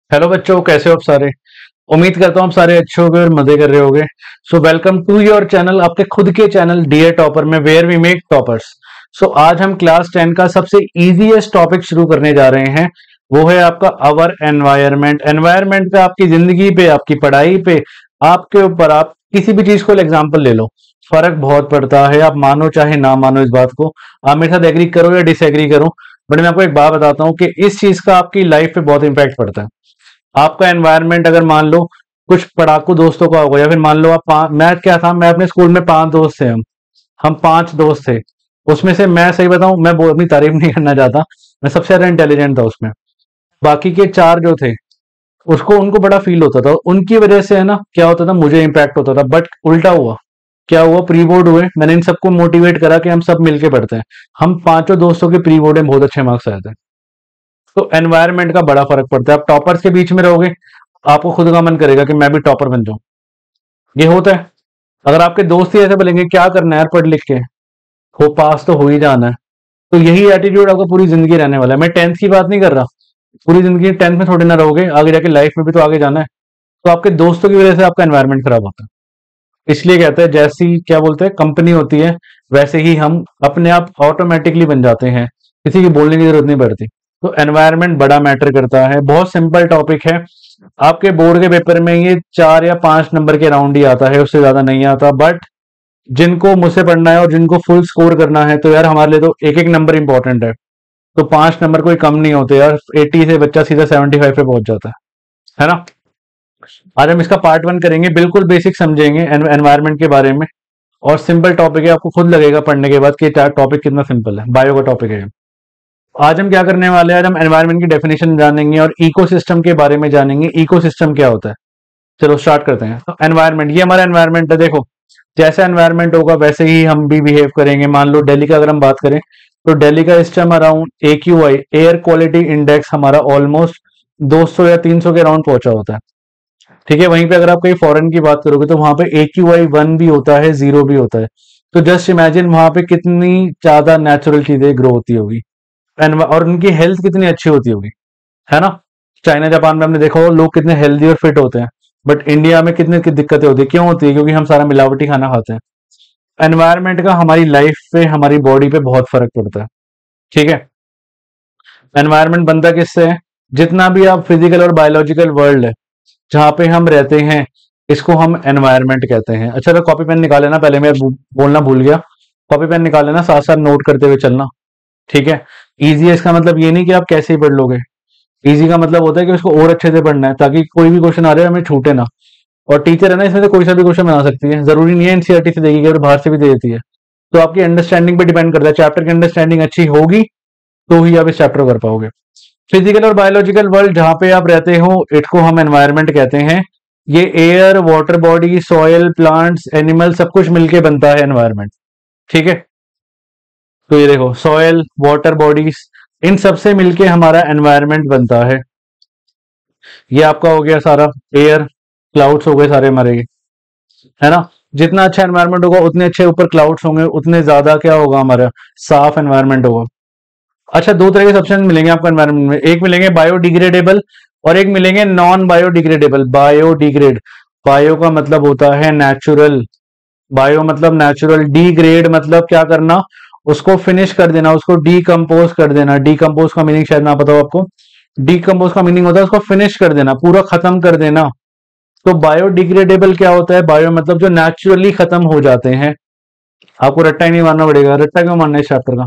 Hello बच्चों, कैसे हो आप सारे। उम्मीद करता हूँ आप सारे अच्छे होगे और मजे कर रहे होगे। So welcome to your channel, आपके खुद के चैनल डियर टॉपर में, where we make toppers. So आज हम क्लास 10 का सबसे इजीएस्ट टॉपिक शुरू करने जा रहे हैं। वो है आपका अवर एनवायरनमेंट। एनवायरनमेंट पे, आपकी जिंदगी पे, आपकी पढ़ाई पे, आपके ऊपर, आप किसी भी चीज को एग्जाम्पल ले लो, फर्क बहुत पड़ता है। आप मानो चाहे ना मानो इस बात को, आप मेरे साथ एग्री करो या डिसएग्री करो, बट मैं आपको एक बात बताता हूँ कि इस चीज का आपकी लाइफ पे बहुत इंपैक्ट पड़ता है। आपका एनवायरनमेंट अगर मान लो कुछ पढ़ाकू दोस्तों का होगा, या फिर मान लो आप मैं क्या था, मैं अपने स्कूल में 5 दोस्त थे। हम 5 दोस्त थे। उसमें से मैं सही बताऊं, मैं अपनी तारीफ नहीं करना चाहता, मैं सबसे ज्यादा इंटेलिजेंट था उसमें। बाकी के 4 जो थे, उसको उनको बड़ा फील होता था, उनकी वजह से है ना क्या होता था, मुझे इंपैक्ट होता था। बट उल्टा हुआ, क्या हुआ, प्री बोर्ड हुए, मैंने इन सबको मोटिवेट करा कि हम सब मिलके पढ़ते हैं। हम पांचों दोस्तों के प्री बोर्ड में बहुत अच्छे मार्क्स आए थे। तो एनवायरनमेंट का बड़ा फर्क पड़ता है। आप टॉपर्स के बीच में रहोगे, आपको खुद का मन करेगा कि मैं भी टॉपर बन जाऊं। ये होता है। अगर आपके दोस्त ही ऐसे बोलेंगे क्या करना है यार पढ़ लिख के, हो पास तो हो ही जाना है, तो यही एटीट्यूड आपका पूरी जिंदगी रहने वाला है। मैं 10th की बात नहीं कर रहा, पूरी जिंदगी 10th में थोड़ी ना रहोगे, आगे जाके लाइफ में भी तो आगे जाना है। तो आपके दोस्तों की वजह से आपका एनवायरनमेंट खराब होता है। इसलिए कहते हैं, जैसी क्या बोलते हैं, कंपनी होती है, वैसे ही हम अपने आप ऑटोमेटिकली बन जाते हैं, किसी की बोलने की जरूरत नहीं पड़ती। तो एनवायरनमेंट बड़ा मैटर करता है। बहुत सिंपल टॉपिक है। आपके बोर्ड के पेपर में ये 4 या 5 नंबर के राउंड ही आता है, उससे ज्यादा नहीं आता। बट जिनको मुझसे पढ़ना है और जिनको फुल स्कोर करना है, तो यार हमारे लिए तो एक एक नंबर इंपॉर्टेंट है। तो 5 नंबर कोई कम नहीं होते यार, 80 से बच्चा सीधा 75 पे पहुंच जाता है ना। आज हम इसका पार्ट 1 करेंगे, बिल्कुल बेसिक समझेंगे एनवायरनमेंट के बारे में। और सिंपल टॉपिक है, आपको खुद लगेगा पढ़ने के बाद कि टॉपिक कितना सिंपल है। बायो का टॉपिक है। आज हम क्या करने वाले हैं, आज हम एनवायरनमेंट की डेफिनेशन जानेंगे और इकोसिस्टम के बारे में जानेंगे। इकोसिस्टम क्या होता है, चलो स्टार्ट करते हैं। तो एनवायरनमेंट, ये हमारा एनवायरनमेंट है। देखो, जैसा एनवायरनमेंट होगा वैसे ही हम भी बिहेव करेंगे। मान लो दिल्ली का अगर हम बात करें, तो दिल्ली का इस time around AQI, air quality index, हमारा ऑलमोस्ट 200 या 300 के अराउंड पहुंचा होता है। ठीक है। वहीं पे अगर आप कहीं फॉरेन की बात करोगे, तो वहां पे AQI 1 भी होता है, 0 भी होता है। तो जस्ट इमेजिन वहां पे कितनी ज्यादा नेचुरल चीजें ग्रो होती होगी, और उनकी हेल्थ कितनी अच्छी होती होगी, है ना। चाइना जापान में हमने देखा हो लोग कितने हेल्दी और फिट होते हैं। बट इंडिया में कितनी दिक्कतें होती है, क्यों होती है? क्योंकि हम सारा मिलावटी खाना खाते हैं। एनवायरनमेंट का हमारी लाइफ पे, हमारी बॉडी पे बहुत फर्क पड़ता है। ठीक है। एनवायरनमेंट बनता किससे है? जितना भी आप फिजिकल और बायोलॉजिकल वर्ल्ड है जहाँ पे हम रहते हैं, इसको हम एनवायरनमेंट कहते हैं। अच्छा, तो कॉपी पेन निकाल लेना, पहले मैं बोलना भूल गया। कॉपी पेन निकाल लेना, साथ साथ नोट करते हुए चलना। ठीक है। इजी है इसका मतलब ये नहीं कि आप कैसे ही पढ़ लोगे। इजी का मतलब होता है कि उसको और अच्छे से पढ़ना है, ताकि कोई भी क्वेश्चन आ रहा है हमें छूटे ना। और टीचर है ना, इसमें से कोई सा भी क्वेश्चन बना सकती है, जरूरी नहीं है एनसीईआरटी से देगी, और बाहर से भी दे देती है। तो आपकी अंडरस्टैंडिंग पे डिपेंड करता है। चैप्टर की अंडरस्टैंडिंग अच्छी होगी तो ही आप इस चैप्टर कर पाओगे। फिजिकल और बायोलॉजिकल वर्ल्ड जहां पे आप रहते हो, इसको हम एनवायरनमेंट कहते हैं। ये air, water body, soil, plants, animal, सब कुछ मिलके बनता है एनवायरनमेंट। ठीक है। तो ये देखो, सॉयल, वाटर बॉडीज, इन सब से मिलके हमारा एनवायरनमेंट बनता है। ये आपका हो गया सारा एयर, क्लाउड्स हो गए सारे हमारे ये, है ना। जितना अच्छा एनवायरनमेंट होगा उतने अच्छे ऊपर क्लाउड्स होंगे, उतने ज्यादा क्या होगा, हमारा साफ एनवायरनमेंट होगा। अच्छा, 2 तरह के सब्सटेंस मिलेंगे आपको एनवायरनमेंट में। एक मिलेंगे बायोडिग्रेडेबल और एक मिलेंगे नॉन बायोडिग्रेडेबल। बायोडिग्रेड, बायो का मतलब होता है नेचुरल, बायो मतलब नेचुरल, डिग्रेड मतलब क्या करना, उसको फिनिश कर देना, उसको डीकम्पोज कर देना। डीकम्पोज का मीनिंग शायद ना पता हो आपको। डीकम्पोज का मीनिंग होता है उसको फिनिश कर देना, पूरा खत्म कर देना। तो बायोडिग्रेडेबल क्या होता है? बायो मतलब जो नेचुरली खत्म हो जाते हैं। आपको रट्टा ही नहीं मारना पड़ेगा। रट्टा क्यों मारना है इस चैप्टर का?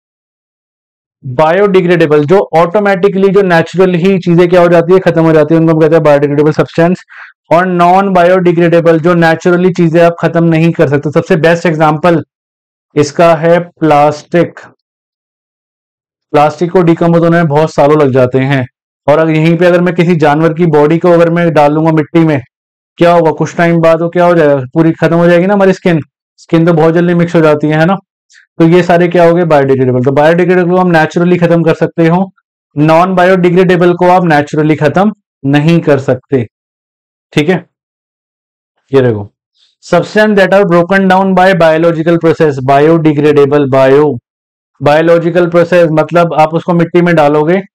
बायोडिग्रेडेबल जो ऑटोमेटिकली, जो नेचुरल ही चीजें क्या हो जाती है, खत्म हो जाती है, उनको हम कहते हैं बायोडिग्रेडेबल सब्सटेंस। और नॉन बायोडिग्रेडेबल जो नेचुरली चीजें आप खत्म नहीं कर सकते। सबसे बेस्ट एग्जांपल इसका है प्लास्टिक। प्लास्टिक को डिकम्पोज होने में बहुत सालों लग जाते हैं। और अगर यहीं पे अगर मैं किसी जानवर की बॉडी को अगर मैं डालूंगा मिट्टी में, क्या होगा, कुछ टाइम बाद वो क्या हो जाएगा, पूरी खत्म हो जाएगी ना हमारी स्किन। स्किन तो बहुत जल्दी मिक्स हो जाती है ना। तो ये सारे क्या हो गए, बायोडिग्रेडेबल। तो बायोडिग्रेडेबल को हम नेचुरली खत्म कर सकते हो, नॉन बायोडिग्रेडेबल को आप नेचुरली खत्म नहीं कर सकते। ठीक है। ये देखो, substance that are broken down by biological process, biodegradable. Biological process मतलब आप उसको मिट्टी में डालोगे,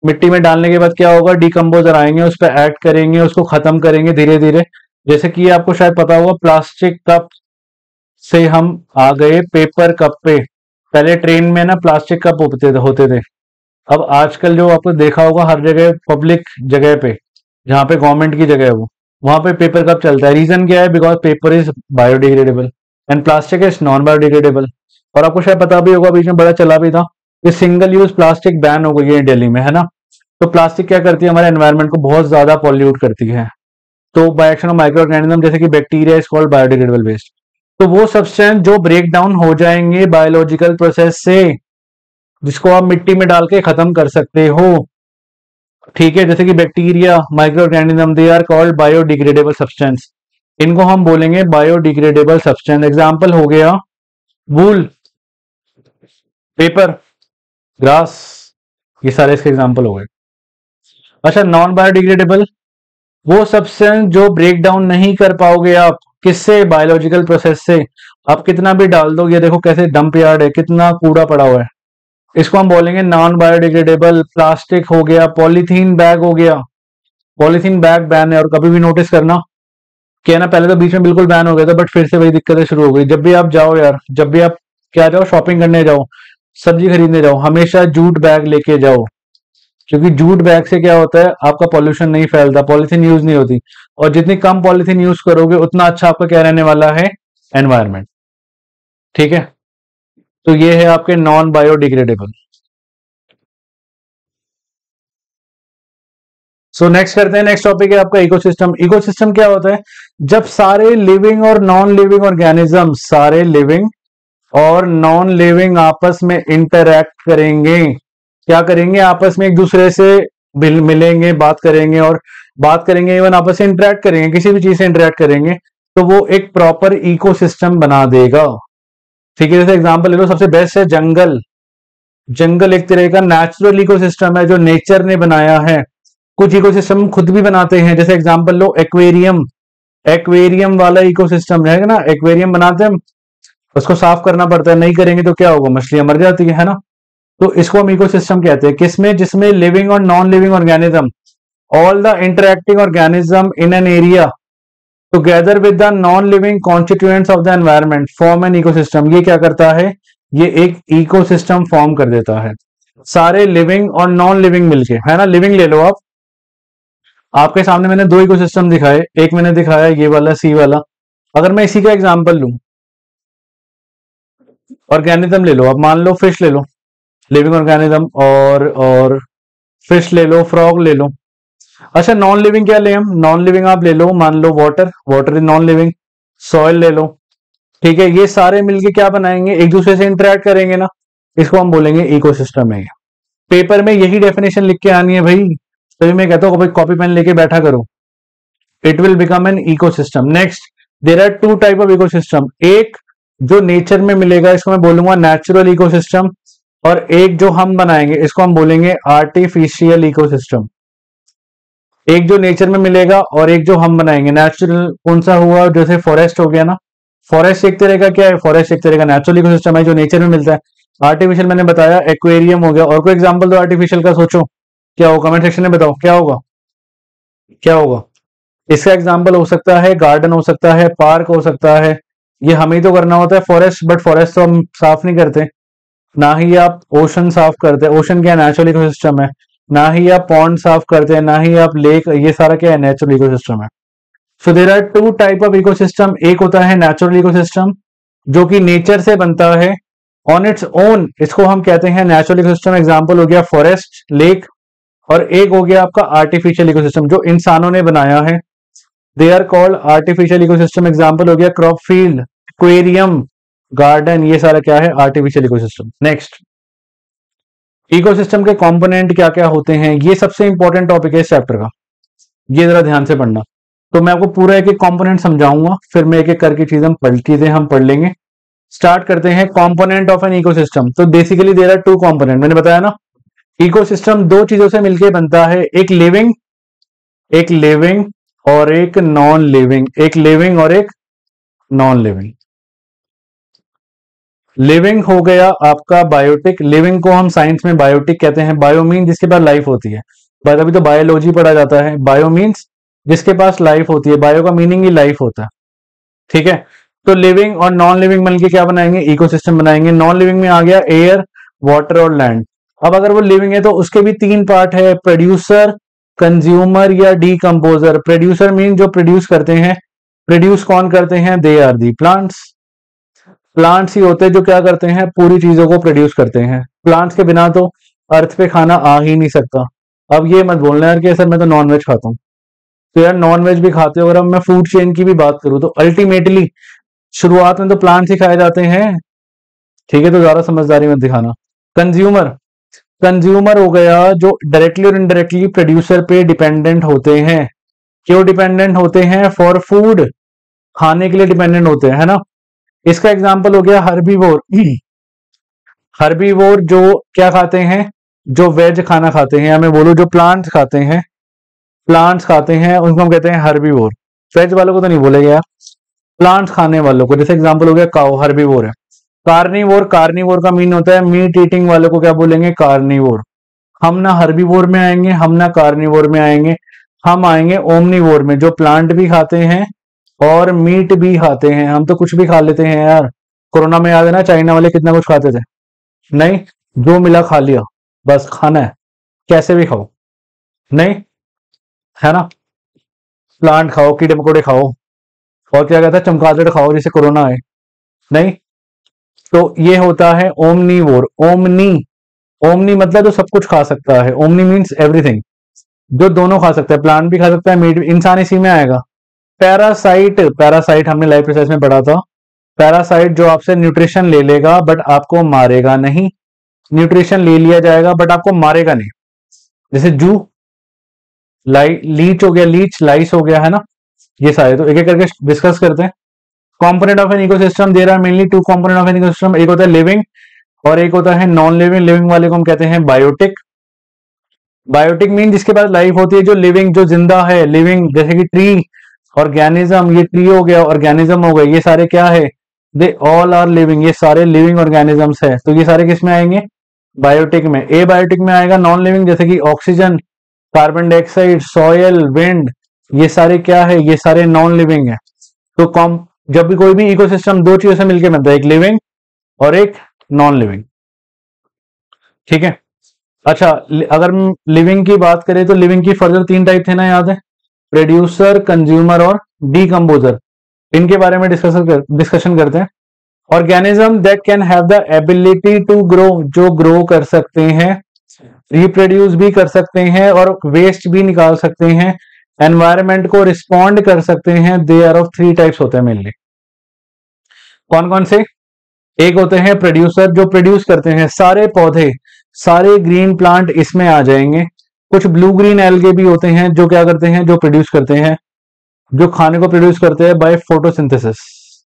मिट्टी में डालने के बाद क्या होगा, डिकम्पोजर आएंगे, उस पर एक्ट करेंगे, उसको खत्म करेंगे धीरे धीरे। जैसे कि आपको शायद पता होगा, प्लास्टिक कप से हम आ गए पेपर कप पे। पहले ट्रेन में ना प्लास्टिक कप होते थे। अब आजकल जो आपको देखा होगा हर जगह पब्लिक जगह पे, जहाँ पे गवर्नमेंट की जगह है वो, वहां पे पेपर कप चलता है। रीजन क्या है? Because paper is biodegradable and plastic is non biodegradable. और आपको शायद पता भी होगा, बीच में बड़ा चला भी था कि सिंगल यूज प्लास्टिक बैन हो गई है दिल्ली में, है ना। तो प्लास्टिक क्या करती है, हमारे एनवायरनमेंट को बहुत ज्यादा पॉल्यूट करती है। तो by action of micro organism जैसे कि bacteria is called biodegradable waste. तो वो सब्सटेंस जो ब्रेक डाउन हो जाएंगे बायोलॉजिकल प्रोसेस से, जिसको आप मिट्टी में डाल के खत्म कर सकते हो, ठीक है। जैसे कि bacteria, micro organism, they are called biodegradable substance. इनको हम बोलेंगे बायोडिग्रेडेबल सब्सटेंस। एग्जाम्पल हो गया वूल, पेपर, ग्रास, ये सारे इसके एग्जाम्पल हो गए। अच्छा, नॉन बायोडिग्रेडेबल वो सब्सटेंस जो ब्रेक डाउन नहीं कर पाओगे आप, किससे? बायोलॉजिकल प्रोसेस से। आप कितना भी डाल दो, ये देखो कैसे डंप यार्ड है, कितना कूड़ा पड़ा हुआ है। इसको हम बोलेंगे नॉन बायोडिग्रेडेबल। प्लास्टिक हो गया, पॉलीथीन बैग हो गया। पॉलीथीन बैग बैन है। और कभी भी नोटिस करना कि है ना, पहले तो बीच में बिल्कुल बैन हो गया था, बट फिर से वही दिक्कतें शुरू हो गई। जब भी आप जाओ यार, जब भी आप क्या जाओ, शॉपिंग करने जाओ, सब्जी खरीदने जाओ, हमेशा जूट बैग लेके जाओ। क्योंकि जूट बैग से क्या होता है, आपका पॉल्यूशन नहीं फैलता, पॉलीथीन यूज नहीं होती। और जितनी कम पॉलीथीन यूज करोगे उतना अच्छा आपका क्या रहने वाला है, एनवायरमेंट। ठीक है, तो ये है आपके नॉन बायोडिग्रेडेबल। सो नेक्स्ट करते हैं, नेक्स्ट टॉपिक है आपका इकोसिस्टम। इकोसिस्टम क्या होता है? जब सारे लिविंग और नॉन लिविंग ऑर्गेनिज्म, सारे लिविंग और नॉन लिविंग आपस में इंटरैक्ट करेंगे। क्या करेंगे? आपस में एक दूसरे से मिलेंगे, बात करेंगे, और बात करेंगे, इवन आपस में इंटरैक्ट करेंगे, किसी भी चीज से इंटरैक्ट करेंगे, तो वो एक प्रॉपर इकोसिस्टम बना देगा। ठीक है, जैसे एग्जांपल ले लो, सबसे बेस्ट है जंगल। जंगल एक तरह का नेचुरल इकोसिस्टम है जो नेचर ने बनाया है। कुछ इकोसिस्टम खुद भी बनाते हैं, जैसे एग्जांपल लो एक्वेरियम। एक्वेरियम वाला इकोसिस्टम है ना, एक्वेरियम बनाते हैं, उसको साफ करना पड़ता है, नहीं करेंगे तो क्या होगा, मछलियां मर जाती है ना। तो इसको हम इकोसिस्टम कहते हैं। किसमें? जिसमें लिविंग और non living organism, all the interacting organism in an area together with the non living constituents of the environment form an ecosystem. ये क्या करता है? ये एक इकोसिस्टम फॉर्म कर देता है। सारे लिविंग और नॉन लिविंग मिलके, है ना। लिविंग ले लो आप, आपके सामने मैंने दो इकोसिस्टम दिखाए, एक मैंने दिखाया ये वाला सी वाला। अगर मैं इसी का एग्जांपल लूं, ऑर्गेनिज्म ले लो, आप मान लो फिश ले लो, लिविंग ऑर्गेनिज्म, और फिश ले लो, फ्रॉग ले लो। अच्छा, नॉन लिविंग क्या ले हम? नॉन लिविंग आप ले लो, मान लो water, water is non living. Soil ले लो, ठीक है। ये सारे मिलके क्या बनाएंगे? एक दूसरे से इंटरेक्ट करेंगे ना, इसको हम बोलेंगे इकोसिस्टम है। पेपर में यही डेफिनेशन लिख के आनी है भाई, तभी मैं कहता हूँ कॉपी पेन लेके बैठा करो। It will become an ecosystem. Next, there are two type of ecosystem. एक जो नेचर में मिलेगा, इसको मैं बोलूंगा नेचुरल इकोसिस्टम, और एक जो हम बनाएंगे, इसको हम बोलेंगे आर्टिफिशियल इकोसिस्टम। एक जो नेचर में मिलेगा और एक जो हम बनाएंगे। नेचुरल कौन सा हुआ? जैसे फॉरेस्ट हो गया ना, फॉरेस्ट एक तरह का क्या है? फॉरेस्ट एक तरह का नेचुरल इकोसिस्टम है जो नेचर में मिलता है। आर्टिफिशियल मैंने बताया एक्वेरियम हो गया। और कोई एग्जांपल दो आर्टिफिशियल का, सोचो क्या होगा, कमेंट सेक्शन में बताओ क्या होगा, क्या होगा। इसका एग्जांपल हो सकता है गार्डन, हो सकता है पार्क, हो सकता है, ये हमें तो करना होता है फॉरेस्ट, बट फॉरेस्ट तो हम साफ नहीं करते। ना ही आप ओशन साफ करते हैं, ओशन क्या नेचुरल इकोसिस्टम है। ना ही आप पॉन्ड साफ करते हैं, ना ही आप लेक, ये सारा क्या है, नेचुरल इकोसिस्टम है। So there are two type of ecosystem. एक होता है नेचुरल इकोसिस्टम जो कि नेचर से बनता है ऑन इट्स ओन, इसको हम कहते हैं नेचुरल इकोसिस्टम। एग्जांपल हो गया फॉरेस्ट, लेक। और एक हो गया आपका आर्टिफिशियल इकोसिस्टम जो इंसानों ने बनाया है, they are called artificial ecosystem. Example हो गया क्रॉप फील्ड, एक्वेरियम, गार्डन, ये सारा क्या है, आर्टिफिशियल इकोसिस्टम। नेक्स्ट, इकोसिस्टम के कंपोनेंट क्या क्या होते हैं, ये सबसे इंपॉर्टेंट टॉपिक है इस चैप्टर का, ये जरा ध्यान से पढ़ना। तो मैं आपको पूरा एक एक कंपोनेंट समझाऊंगा, फिर मैं एक एक करके चीजें हम पढ़ लेंगे। स्टार्ट करते हैं कंपोनेंट ऑफ एन इकोसिस्टम। तो basically there are two component, मैंने बताया ना, इकोसिस्टम दो चीजों से मिलकर बनता है, एक लिविंग और एक नॉन लिविंग, एक लिविंग और एक नॉन लिविंग। लिविंग हो गया आपका बायोटिक। लिविंग को हम साइंस में बायोटिक कहते हैं। बायो मीन जिसके पास लाइफ होती है, बट अभी तो बायोलॉजी पढ़ा जाता है। बायो मीन्स जिसके पास लाइफ होती है, बायो का मीनिंग ही लाइफ होता है, ठीक है। तो लिविंग और नॉन लिविंग मिलके क्या बनाएंगे, इकोसिस्टम बनाएंगे। नॉन लिविंग में आ गया एयर, वाटर और लैंड। अब अगर वो लिविंग है तो उसके भी तीन पार्ट है, प्रोड्यूसर, कंज्यूमर या डीकंपोजर। प्रोड्यूसर मीन जो प्रोड्यूस करते हैं। प्रोड्यूस कौन करते हैं, they are the plants. Plants ही होते हैं जो क्या करते हैं, पूरी चीजों को प्रोड्यूस करते हैं। प्लांट्स के बिना तो अर्थ पे खाना आ ही नहीं सकता। अब ये मत बोलना यार कि सर मैं तो नॉन वेज खाता हूँ, तो यार नॉन वेज भी खाते हो। अगर अब मैं फूड चेन की भी बात करूं तो अल्टीमेटली शुरुआत में तो प्लांट्स ही खाए जाते हैं, ठीक है। तो ज्यादा समझदारी मत दिखाना। कंज्यूमर, कंज्यूमर हो गया जो डायरेक्टली और इनडायरेक्टली प्रोड्यूसर पे डिपेंडेंट होते हैं। क्यों डिपेंडेंट होते हैं, फॉर फूड, खाने के लिए डिपेंडेंट होते हैं, है ना। इसका एग्जांपल हो गया हर्बीवोर। हर्बीवोर जो क्या खाते हैं, जो वेज खाना खाते हैं, या मैं बोलूं जो प्लांट्स खाते हैं, प्लांट्स खाते हैं उनको हम कहते हैं हर्बीवोर। वेज वालों को तो नहीं बोलेगा यार, प्लांट्स खाने वालों को। जैसे एग्जांपल हो गया काऊ, हर्बीवोर है। कार्निवोर, कार्निवोर का मीन होता है मीट ईटिंग वालों को क्या बोलेंगे, कार्निवोर। हम ना हर्बीवोर में आएंगे, हम ना कार्निवोर में आएंगे, हम आएंगे ओमनीवोर में, जो प्लांट भी खाते हैं और मीट भी खाते हैं। हम तो कुछ भी खा लेते हैं यार। कोरोना में याद है ना, चाइना वाले कितना कुछ खाते थे। नहीं, जो मिला खा लिया, बस खाना है, कैसे भी खाओ, नहीं है ना। प्लांट खाओ, कीड़े मकोड़े खाओ, और क्या कहता है, चमगादड़ खाओ जिसे कोरोना आए, नहीं। तो ये होता है ओमनीवोर। ओमनी, ओमनी मतलब जो सब कुछ खा सकता है। ओमनी मीन्स एवरीथिंग, जो दोनों खा सकता है, प्लांट भी खा सकता है, मीट भी। इंसान इसी में आएगा। पैरासाइट, पैरासाइट हमने लाइफ प्रोसेस में पढ़ा था। पैरासाइट जो आपसे न्यूट्रिशन ले लेगा बट आपको मारेगा नहीं। न्यूट्रिशन ले लिया जाएगा बट आपको मारेगा नहीं। जैसे जू, लीच हो गया, लीच, लाइस हो गया, है ना। ये सारे तो एक एक करके डिस्कस करते हैं। Component of an ecosystem, there are mainly two component of an ecosystem. एक होता है लिविंग और एक होता है नॉन लिविंग। लिविंग वाले को हम कहते हैं बायोटिक। बायोटिक मीन जिसके पास लाइफ होती है, जो लिविंग, जो जिंदा है, लिविंग, जैसे कि ट्री, ऑर्गेनिज्म। ये ट्री हो गया, ऑर्गेनिज्म हो गए, ये सारे क्या है, दे ऑल आर लिविंग। ये सारे लिविंग ऑर्गेनिजम्स है। तो ये सारे किस में आएंगे, बायोटिक में। ए बायोटिक में आएगा नॉन लिविंग, जैसे कि oxygen, carbon dioxide, soil, wind, ये सारे क्या है, ये सारे नॉन लिविंग है। तो जब भी कोई भी इकोसिस्टम दो चीजों से मिलकर बनता है, एक लिविंग और एक नॉन लिविंग, ठीक है। अच्छा, अगर लिविंग की बात करें तो लिविंग की फर्दर तीन टाइप थे ना, याद है, प्रोड्यूसर, कंज्यूमर और डीकंपोजर। इनके बारे में डिस्कशन करते हैं। Organism that can have the ability to grow, जो ग्रो कर सकते हैं, रिप्रोड्यूस भी कर सकते हैं और वेस्ट भी निकाल सकते हैं, एनवायरमेंट को रिस्पॉन्ड कर सकते हैं। They are of three types होते हैं मेनली। कौन कौन से, एक होते हैं प्रोड्यूसर, जो प्रोड्यूस करते हैं। सारे पौधे, सारे ग्रीन प्लांट इसमें आ जाएंगे। कुछ ब्लू ग्रीन एल्गे भी होते हैं जो क्या करते हैं, जो प्रोड्यूस करते हैं, जो खाने को प्रोड्यूस करते हैं बाय फोटोसिंथेसिस,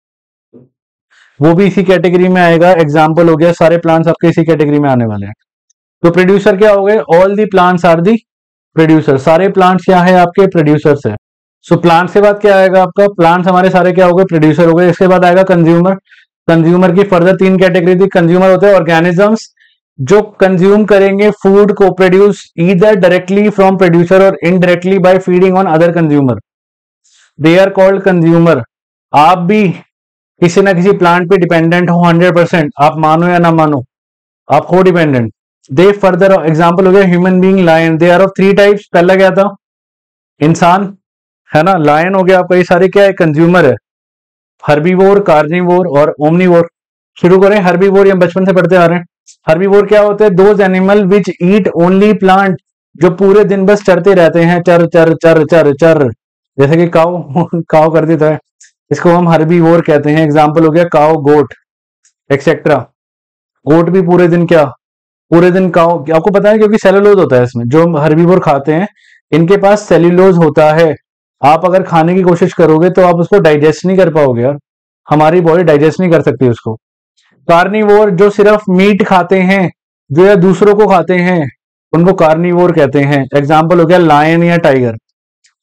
वो भी इसी कैटेगरी में आएगा। एग्जाम्पल हो गया, सारे प्लांट्स आपके इसी कैटेगरी में आने वाले हैं। तो प्रोड्यूसर क्या हो गए, all the plants are the producer. सारे प्लांट्स क्या है, आपके प्रोड्यूसर्स है। सो प्लांट्स के बाद क्या आएगा आपका, प्लांट्स हमारे सारे क्या हो गए, प्रोड्यूसर हो गए। इसके बाद आएगा कंज्यूमर। कंज्यूमर की फर्दर तीन कैटेगरी थी। कंज्यूमर होते हैं ऑर्गेनिजम्स जो कंज्यूम करेंगे फूड को, produce either directly from producer और indirectly by feeding on other consumer, they are called consumer. आप भी किसी ना किसी प्लांट पे डिपेंडेंट हो 100%, आप मानो या ना मानो, आप हो डिपेंडेंट। दे फर्दर, एग्जांपल हो गया human being, lion. They are of three types. पहला क्या था, इंसान, है ना। लायन हो गया आपका, ये सारे क्या है, कंज्यूमर है। हर्बीवोर, कार्निवोर और ओमनीवोर। शुरू करें हर्बीवोर, ये बचपन से पढ़ते आ रहे हैं। हर्बीवोर क्या होते हैं, those animal which eat only plant, जो पूरे दिन बस चरते रहते हैं, चर चर चर चर चर, जैसे कि काऊ काऊ कर देता है, इसको हम हर्बीवोर कहते हैं। एग्जाम्पल हो गया काऊ, गोट एक्सेट्रा। गोट भी पूरे दिन क्या, पूरे दिन काऊ, आपको पता है क्योंकि सेलुलोज होता है इसमें। जो हर्बीवोर खाते हैं इनके पास सेल्यूलोज होता है। आप अगर खाने की कोशिश करोगे तो आप उसको डाइजेस्ट नहीं कर पाओगे यार, हमारी बॉडी डाइजेस्ट नहीं कर सकती उसको। कार्निवोर जो सिर्फ मीट खाते हैं, जो या दूसरों को खाते हैं, उनको कार्निवोर कहते हैं। एग्जाम्पल हो गया लायन या टाइगर।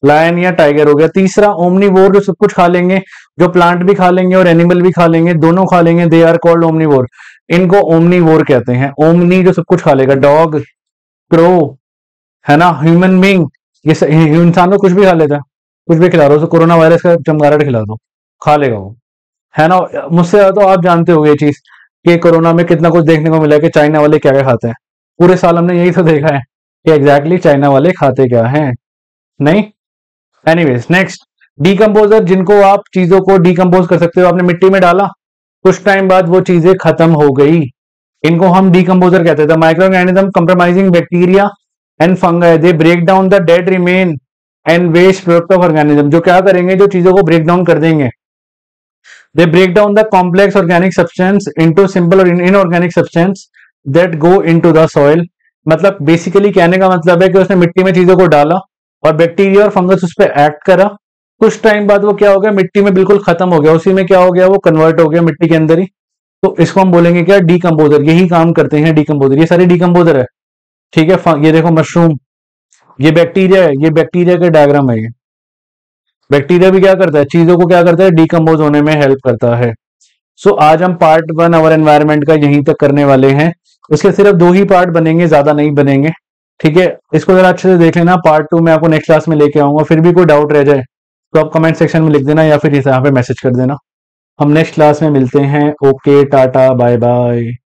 लायन या टाइगर हो गया। तीसरा ओमनीवोर, जो सब कुछ खा लेंगे, जो प्लांट भी खा लेंगे और एनिमल भी खा लेंगे, दोनों खा लेंगे, दे आर कॉल्ड ओमनीवोर। इनको ओमनीवोर कहते हैं। ओमनी जो सब कुछ खा लेगा, डॉग, क्रो, है ना, ह्यूमन बींग, इंसान को कुछ भी खा लेता है, कुछ भी खिला दो उसे, कोरोना वायरस का चमगादड़ खिला दो, खा लेगा वो, है ना। मुझसे ज्यादा तो आप जानते हो ये चीज कि कोरोना में कितना कुछ देखने को मिला है कि चाइना वाले क्या क्या खाते हैं। पूरे साल हमने यही तो देखा है कि एग्जैक्टली चाइना वाले खाते क्या हैं। नहीं, एनीवेज नेक्स्ट, डीकम्पोजर, जिनको आप चीजों को डीकम्पोज कर सकते हो। आपने मिट्टी में डाला, कुछ टाइम बाद वो चीजें खत्म हो गई, इनको हम डीकम्पोजर कहते थे। Micro organism compromising bacteria and fungi, they break down the dead remain and waste product of organism. जो क्या करेंगे, जो चीजों को ब्रेक डाउन कर देंगे, they break down the complex organic substance into simple और inorganic substance that go into the soil. मतलब बेसिकली कहने का मतलब है कि उसने मिट्टी में चीजों को डाला और बैक्टीरिया और फंगस उस पर एक्ट करा, कुछ टाइम बाद वो क्या हो गया, मिट्टी में बिल्कुल खत्म हो गया, उसी में क्या हो गया, वो कन्वर्ट हो गया मिट्टी के अंदर ही। तो इसको हम बोलेंगे क्या, डीकम्पोजर। यही काम करते हैं डीकम्पोजर, ये सारे डीकम्पोजर है। ठीक है, ये देखो मशरूम, ये बैक्टीरिया है, ये बैक्टीरिया का डायग्राम है। ये बैक्टीरिया भी क्या करता है, चीजों को क्या करता है, डीकम्पोज होने में हेल्प करता है। सो आज हम पार्ट 1 अवर एनवायरनमेंट का यहीं तक करने वाले हैं। उसके सिर्फ 2 ही पार्ट बनेंगे, ज्यादा नहीं बनेंगे। ठीक है, इसको जरा अच्छे से देख लेना। पार्ट 2 मैं आपको नेक्स्ट क्लास में लेके आऊंगा। फिर भी कोई डाउट रह जाए तो आप कमेंट सेक्शन में लिख देना या फिर यहाँ पे मैसेज कर देना। हम नेक्स्ट क्लास में मिलते हैं। Okay, tata, bye bye.